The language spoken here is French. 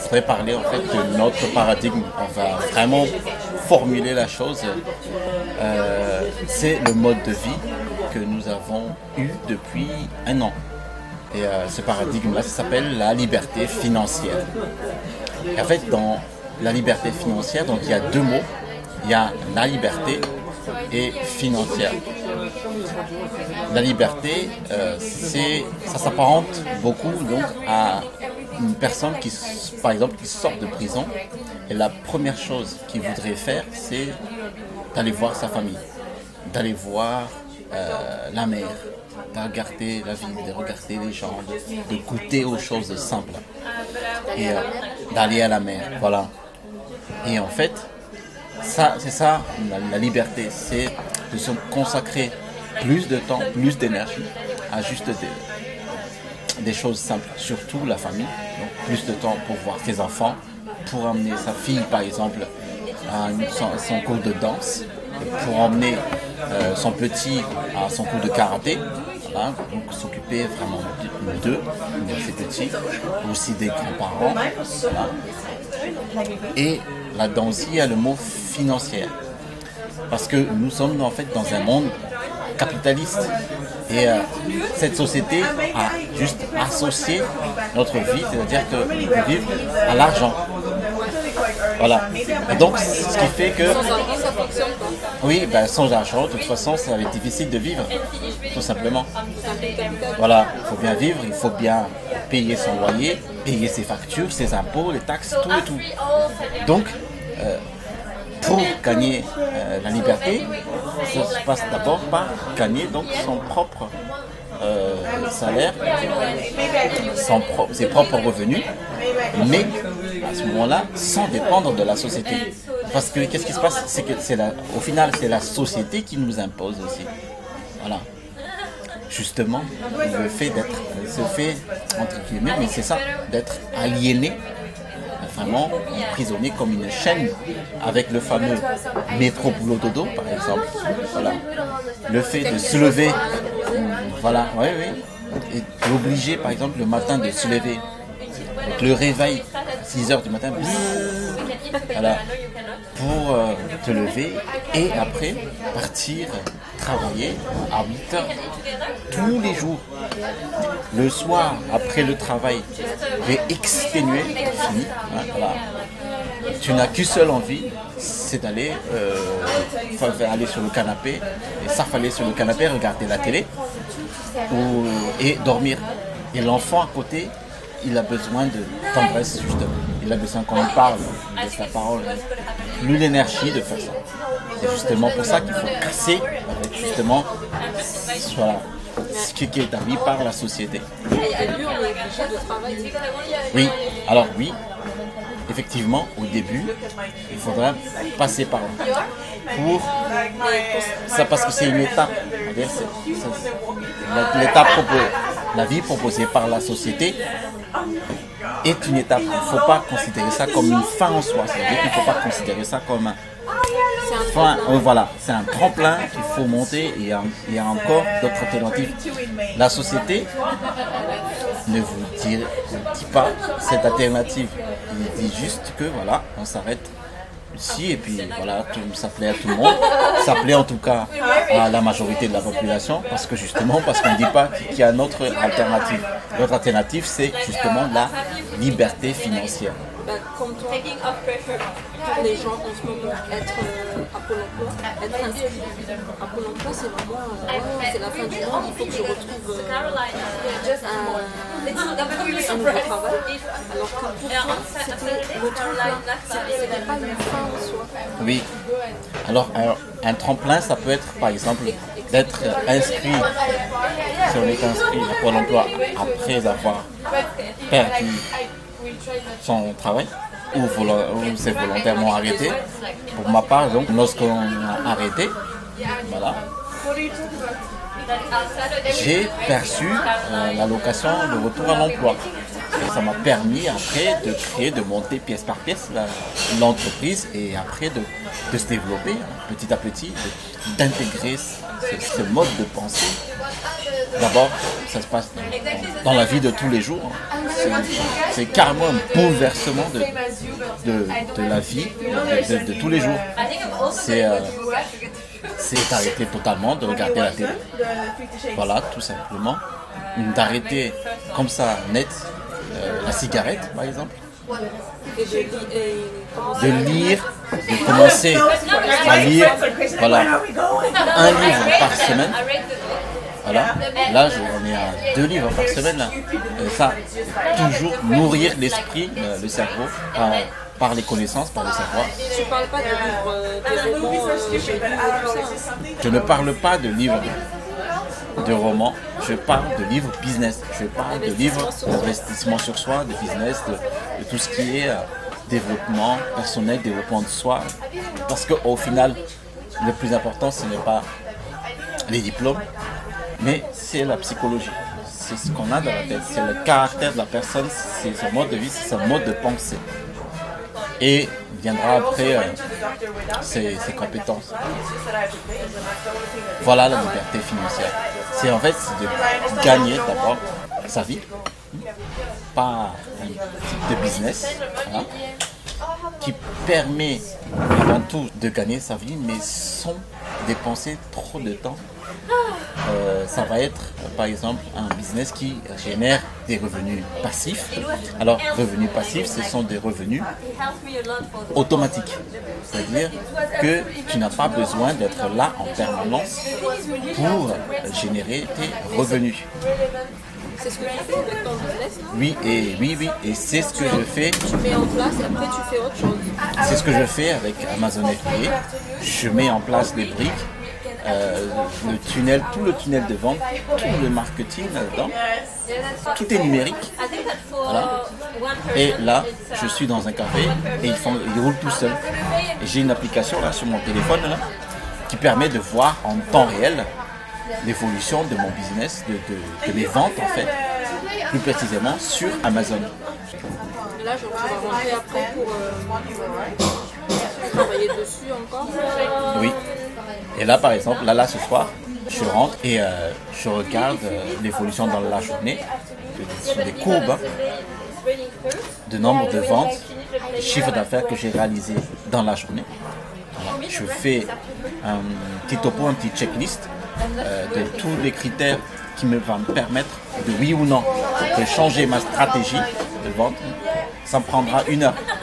voudrais parler en fait de notre paradigme. On va vraiment formuler la chose. C'est le mode de vie que nous avons eu depuis un an. Et ce paradigme-là, ça s'appelle la liberté financière. Et en fait, dans la liberté financière, donc il y a deux mots. Il y a la liberté et financière. La liberté, ça s'apparente beaucoup donc à une personne qui, par exemple, qui sort de prison et la première chose qu'il voudrait faire, c'est d'aller voir sa famille, d'aller voir la mer, de regarder la vie, de regarder les gens, de goûter aux choses simples et d'aller à la mer, voilà. Et en fait, c'est ça la liberté, c'est de se consacrer plus de temps, plus d'énergie à juste des choses simples, surtout la famille. Donc plus de temps pour voir ses enfants, pour emmener sa fille par exemple à son cours de danse, pour emmener son petit à son cours de karaté, voilà, donc s'occuper vraiment d'eux, de ses petits, aussi des grands-parents. Voilà. Et là-dedans aussi il y a le mot financière, parce que nous sommes en fait dans un monde capitaliste et cette société a juste associé notre vie, c'est-à-dire que nous vivons à l'argent. Voilà. Et donc ce qui fait que oui, sans argent, de toute façon, ça va être difficile de vivre, tout simplement. Voilà, il faut bien vivre, il faut bien payer son loyer, payer ses factures, ses impôts, les taxes, tout et tout. Donc, pour gagner la liberté, ça se passe d'abord par gagner donc son propre salaire, ses propres revenus, mais à ce moment-là, sans dépendre de la société. Parce que qu'est-ce qui se passe? C'est que au final, c'est la société qui nous impose aussi. Voilà. Justement, le fait entre guillemets, mais c'est ça, d'être aliéné, vraiment emprisonné comme une chaîne avec le fameux métro boulot dodo par exemple. Voilà. Le fait de se lever, voilà, oui, et obligé par exemple le matin de se lever. Donc le réveil, 6h du matin, voilà, pour te lever et après partir travailler à 8h tous les jours. Le soir, après le travail, tu es exténué, fini. Hein, voilà. Tu n'as qu'une seule envie, c'est d'aller aller sur le canapé, et s'affaler sur le canapé, regarder la télé et dormir. Et l'enfant à côté, il a besoin de tendresse, justement. Il a besoin qu'on lui parle de sa parole. Plus l'énergie de faire ça. C'est justement pour ça qu'il faut casser avec justement ce qui est établi par la société. Oui, alors oui, effectivement, au début, il faudra passer par là. Pour ça, parce que c'est une étape. L'étape la vie proposée par la société est une étape. Il ne faut pas considérer ça comme une fin en soi. C'est-à-dire qu'il ne faut pas considérer ça comme voilà, c'est un tremplin qu'il faut monter et il y a encore d'autres alternatives. La société ne vous dit pas cette alternative. Il dit juste que voilà, on s'arrête ici et puis voilà, ça plaît à tout le monde. Ça plaît en tout cas à la majorité de la population parce qu'on ne dit pas qu'il y a une autre alternative. L'autre alternative, c'est justement la liberté financière. Comme toi, pour les gens en ce moment, être à Pôle emploi, être inscrit à Pôle emploi, c'est vraiment c'est la fin du monde, il faut que je retrouve un nouveau travail. Alors que pour toi, c'était le tremplin, c'était pas une fin en soi. Oui, alors un tremplin, ça peut être par exemple d'être inscrit, si on est inscrit à Pôle emploi après avoir perdu son travail ou c'est volontairement arrêté. Pour ma part, donc, lorsqu'on a arrêté, voilà, j'ai perçu l'allocation de retour à l'emploi. Et ça m'a permis après de monter pièce par pièce l'entreprise et après de se développer petit à petit, d'intégrer ce mode de pensée d'abord, ça se passe dans la vie de tous les jours. C'est carrément un bouleversement de la vie de tous les jours. C'est d'arrêter totalement de regarder la télé. Voilà, tout simplement. D'arrêter comme ça, net, la cigarette, par exemple. De lire, de commencer à lire, voilà, un livre par semaine. Voilà. Là, j'en ai à 2 livres par semaine. Là. Ça, toujours nourrir l'esprit, le cerveau, par les connaissances, par le savoir. Tu ne parles pas de livres, de romans, tout ça. Je ne parle pas de livres de romans, je parle de livres business. Je parle de livres d'investissement sur soi, de business, de tout ce qui est développement personnel, développement de soi. Parce qu'au final, le plus important, ce n'est pas les diplômes, mais c'est la psychologie. C'est ce qu'on a dans la tête, c'est le caractère de la personne, c'est son mode de vie, c'est son mode de pensée. Et viendra après ses compétences. Voilà la liberté financière. C'est en fait de gagner d'abord sa vie par un type de business, voilà, qui permet avant tout de gagner sa vie, mais sans dépenser trop de temps. Ça va être par exemple un business qui génère des revenus passifs. Alors revenus passifs, ce sont des revenus automatiques. C'est-à-dire que tu n'as pas besoin d'être là en permanence pour générer tes revenus. C'est ce que tu fais avec ton business, non? Oui, et c'est ce que je fais. Tu mets en place et après tu fais autre chose. C'est ce que je fais avec Amazon FBA. Je mets en place les briques. Le tunnel, tout le tunnel de vente, tout le marketing là-dedans, tout est numérique. Voilà. Et là, je suis dans un café et ils roulent tout seul. Et j'ai une application là sur mon téléphone là, qui permet de voir en temps réel l'évolution de mon business, de mes ventes en fait, plus précisément sur Amazon. Là, tu vas rentrer après pour travailler dessus encore. Oui. Et là, par exemple, là ce soir, je rentre et je regarde l'évolution dans la journée, sur des courbes, hein, de nombre de ventes, chiffre d'affaires que j'ai réalisé dans la journée. Voilà. Je fais un petit topo, un petit checklist de tous les critères qui vont me permettre de oui ou non de changer ma stratégie de vente. Ça me prendra 1 heure.